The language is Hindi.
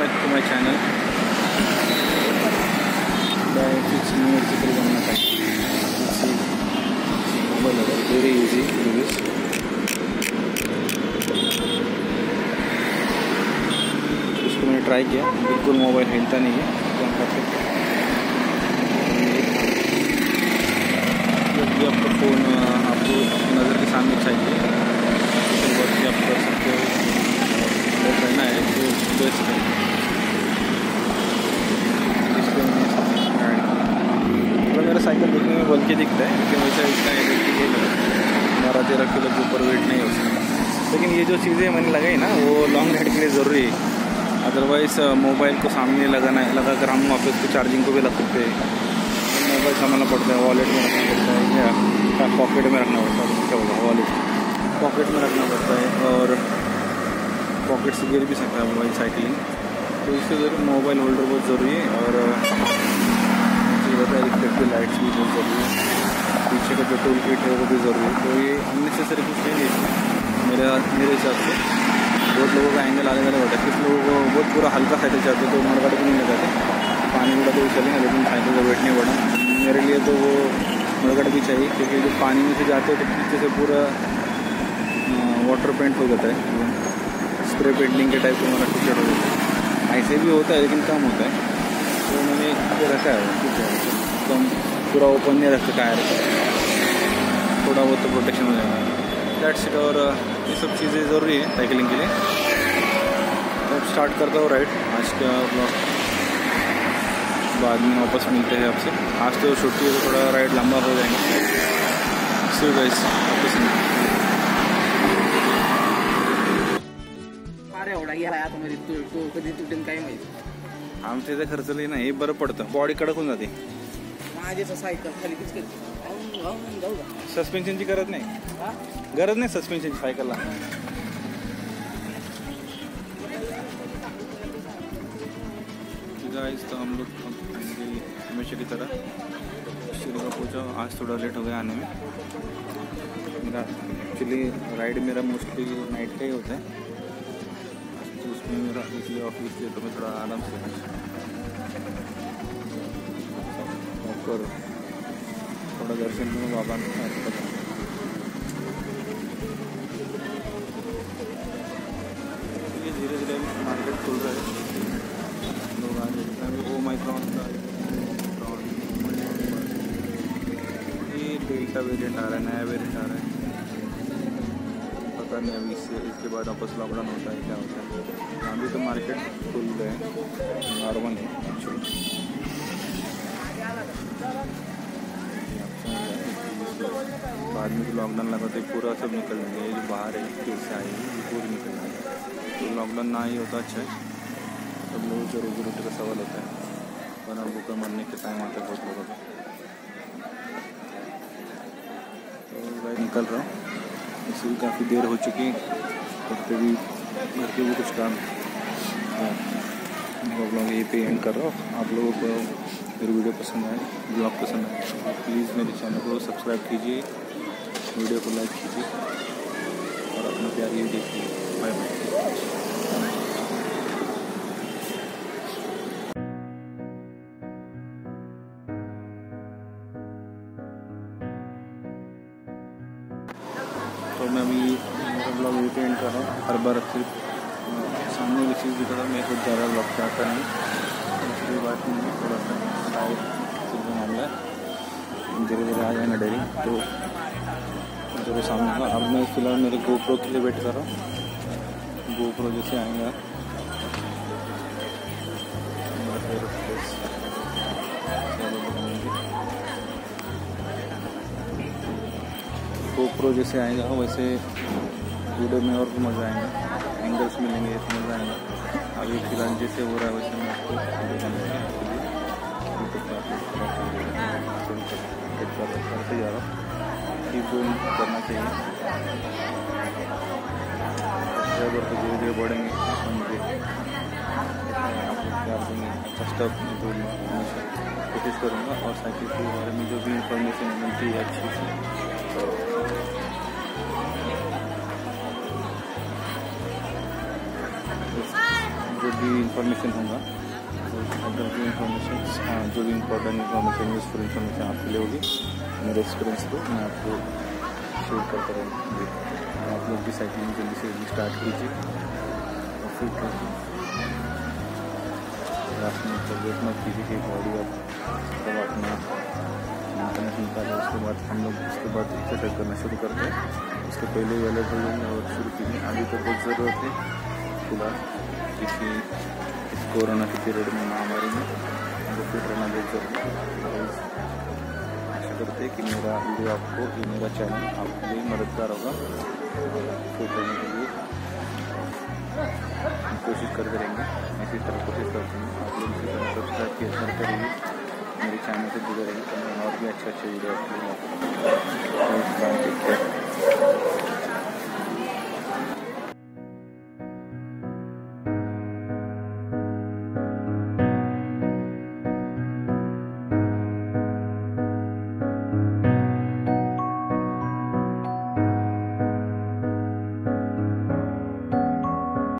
back to my channel. It's new article बनना चाहिए. Mobile है, very easy to do this. इसको मैंने ट्राई किया, बिल्कुल मोबाइल हिलता नहीं है. जब भी आपका फ़ोन आपको नज़र के सामने चाहिए तो आप कर सकते हो. करना है तो बेस्ट है. तो मेरा साइकिल देखने में बल्कि दिखता है, लेकिन वैसा इसका इलेक्ट्रिक 12-13 किलो के ऊपर वेट नहीं हो सकता. लेकिन ये जो चीज़ें मैंने लगाई ना, वो लॉन्ग राइड के लिए ज़रूरी है. अदरवाइज़ मोबाइल को सामने लगा कर हम वापस को चार्जिंग को भी लग सकते हैं. मोबाइल संभालना पड़ता है, वॉलेट में रखना पड़ता है या पॉकेट में रखना पड़ता है. क्या होगा, वॉलेट पॉकेट में रखना पड़ता है और पॉकेट से गिर भी सकता है मोबाइल साइकिलिंग. तो इससे ज़रूर मोबाइल होल्डर बहुत ज़रूरी है. और रिफ्लेक्टिव लाइट्स भी बहुत ज़रूरी है. पीछे का जो टूल किट है वो भी ज़रूरी है. तो ये अननेसेसरी कुछ नहीं है इसमें मेरे हिसाब से. बहुत लोगों का एंगल अलग अलग होता है. कुछ लोगों को बहुत पूरा हल्का साइकिल चाहते तो मरगाड़ी भी नहीं लगाते. पानी उड़ा तो चलेंगे, लेकिन साइकिल का वेट नहीं बढ़ा. मेरे लिए तो वो मरगाड़ी भी चाहिए, क्योंकि जो पानी में से जाते हैं तो पीछे से पूरा वाटर पेंट हो जाता है. स्प्रे पेंटिंग के टाइप का हमारा टी शर्ट हो जाता है. ऐसे भी होता है लेकिन कम होता है. तो मैंने रखा है, ठीक है, एकदम पूरा ओपन नहीं रखा टायर, थोड़ा बहुत तो प्रोटेक्शन हो जाएगा. That's it. और ये सब चीज़ें ज़रूरी है साइकिलिंग के लिए. तो अब स्टार्ट करता हूँ राइड. आज का ब्लॉग बाद में वापस मिलते हैं आपसे. आज तो छुट्टी है तो थोड़ा राइड लंबा हो जाएंगे. सी यू गाइस वापस में. कधी तुटेल काय माहिती. आमच्या इथे खर्च लई नाही, बरं पडतं. बॉडी कडक होऊन जाते. माझे सायकल खाली किती जाऊ का. सस्पेन्शनची गरज नाही सस्पेन्शनची सायकलला. गाइस तो हम लोग हमेशा की तरह शिरगा पहुँचा. आज थोड़ा लेट हो गया आने में. मेरा एक्चुअली राइड मेरा मोस्टली नाइट का ही होता है. तो उसमें मेरा इसलिए ऑफिस है तो मैं थोड़ा आराम से और थोड़ा दर्शन में बाबा धीरे धीरे मार्केट खुल रहा है. लोग आ जाते हैं. वो माइक्रॉन का ये डेल्टा वेरिएंट आ रहा है, नया वेरिएंट आ रहा है. पता नहीं अभी इसके बाद वापस लॉकडाउन होता है क्या होता है. अभी तो मार्केट खुल गए हैं, नॉर्मल है एक्चुअली. बाद में तो लॉकडाउन लगा तो पूरा सब निकल जाएंगे. ये जो बाहर है केस आए ये पूरी निकल जाएंगे. तो लॉकडाउन ना ही होता अच्छा है. सब लोगों के रोजी रोटी का सवाल होता है, वरना भूखा मरने के टाइम आता है बहुत लोगों का. तो भाई निकल रहा हूँ. इससे भी काफ़ी देर हो चुकी है. घर के भी कुछ काम ब्लॉग यहीं पे एंड कर रहा हूँ. आप लोगों को मेरी वीडियो पसंद आए, ब्लॉग पसंद आए तो प्लीज़ मेरे चैनल को सब्सक्राइब कीजिए, वीडियो को लाइक कीजिए और अपना प्यार ये देखिए. Bye bye. तो मैं अभी मेरा ब्लॉग यहीं पे एंड कर रहा हूँ. हर बार सिर्फ सामने की चीज़ दिखा था. मैं कुछ ज़्यादा ब्लॉग चाहता नहीं, इसलिए बात नहीं है. थोड़ा सा टाइट चीज़ मामला है. धीरे धीरे आ जाएगा डेयरिंग तो जरूर सामने होगा. अब मैं फिलहाल मेरे गोप्रो के लिए वेट कर रहा हूँ. गोप्रो जैसे आएगा गोप्रो जैसे आएगा वैसे वीडियो में और भी मज़ा आएगा. एंगल्स मिलेंगे तो मज़ा आएगा. अभी फिलहाल जैसे हो रहा है वैसे मैं आपको करते जा रहा हूँ. करना चाहिए. सब्सक्राइबर तो धीरे धीरे बढ़ेंगे तो मुझे प्यार देंगे. फर्स्ट ऑफ हमेशा कोशिश करूँगा. और साइकिल के बारे में जो भी इंफॉर्मेशन मिलती है अच्छी से जो भी इंफॉर्मेशन होगा, अगर जो इन्फॉर्मेशन, हाँ, जो भी इम्पोर्टेंट इन्फॉर्मेशन, यूज़फुल इन्फॉर्मेशन आपके लिए होगी, मेरे एक्सपीरियंस को मैं आपको शेयर करता रहूँगी। आप लोग भी साइकिलिंग जल्दी से जल्दी स्टार्ट कीजिए और फिर लास्ट में वेट मत कीजिए कि बॉडी आप जब अपना मेंटेनेंस निकालें, उसके बाद हम लोग उसके बाद एक्सरसाइज करना शुरू करते हैं। उसके पहले ही अलग हो जाएंगे और शुरू कीजिए। अभी तो बहुत ज़रूरत है फिलहाल, क्योंकि इस कोरोना के पीरियड में, महामारी में हमको फिट रहना बहुत ज़रूरी है। आशा करते हैं कि मेरा वीडियो आपको, ये मेरा चैनल आपके लिए मददगार होगा। फिट रहने के लिए हम कोशिश करते रहेंगे, इसी तरह कोशिश करते हैं। आप लोग इसी तरह सब्सक्राइब किया करते रहिए, मेरे चैनल से जुड़े रहिए, तो मैं और भी अच्छे वीडियो आपके लिए